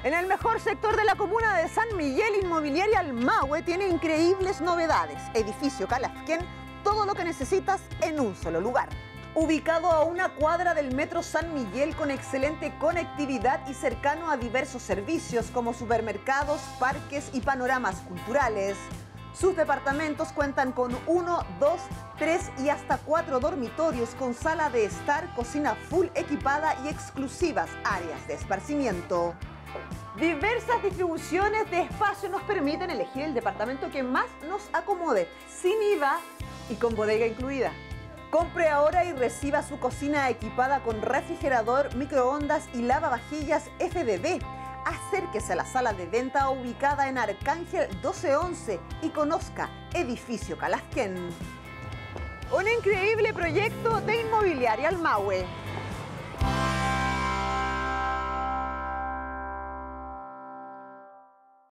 En el mejor sector de la comuna de San Miguel, Inmobiliaria Almahue tiene increíbles novedades. Edificio Calafquén, todo lo que necesitas en un solo lugar. Ubicado a una cuadra del Metro San Miguel con excelente conectividad y cercano a diversos servicios como supermercados, parques y panoramas culturales. Sus departamentos cuentan con 1, 2, 3 y hasta 4 dormitorios con sala de estar, cocina full equipada y exclusivas áreas de esparcimiento. Diversas distribuciones de espacio nos permiten elegir el departamento que más nos acomode, sin IVA y con bodega incluida. Compre ahora y reciba su cocina equipada con refrigerador, microondas y lavavajillas FBB. Acérquese a la sala de venta ubicada en Arcángel 1211 y conozca Edificio Calafquén. Un increíble proyecto de Inmobiliaria Almahue.